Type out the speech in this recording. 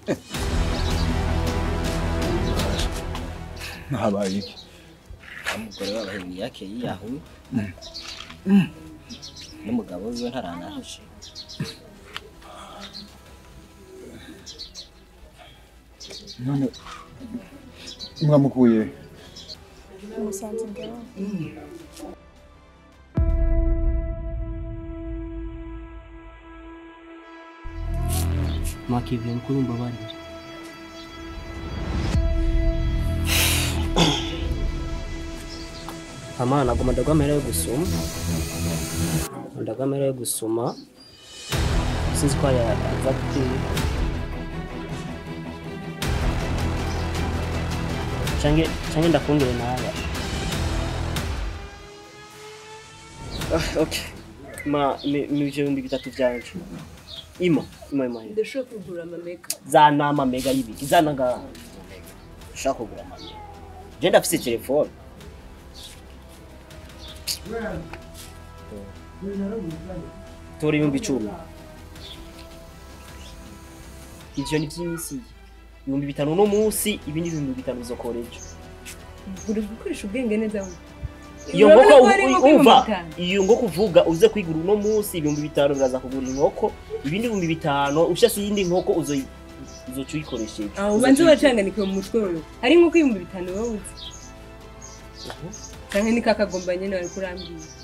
Habaye iki? Umugore w'abahemi yake yiyahuye n'umugabo we ntaranahashe. None mwamukuye Musanze ngero. Makivyo mkuru mbabarira. Amana nagoma ndagwamera yo gusoma. Ndagwamera yo gusoma. Sinzi ko yaza kutiye. Change ndakungire nawe. Okay. Mivyo bitatu vyanje. Ima. Ndashaka kugura amamega. Zana amamega y'ibiki. Zana nga. Ndashaka kugura amamega. Je ndafise telefone. Tori 10,000. Ivyo ni vy'imisi. 5,000 no munsi, ibindi 5,000 bizokoreje. Uri gukoresha ubwenge neza. Iyo ngoko umva, iyo ngoko kuvuga uze kwigura uno munsi 5,000 biraza kugura inkoko, ibindi 5,000 ushase yindi nkoko uzocuyikoresheje. Ubanze wacanganika mu mutwe wewe. Hari nkoko 5,000 wowe uzi. Kanke ni kakagomba nyene ari kurambira.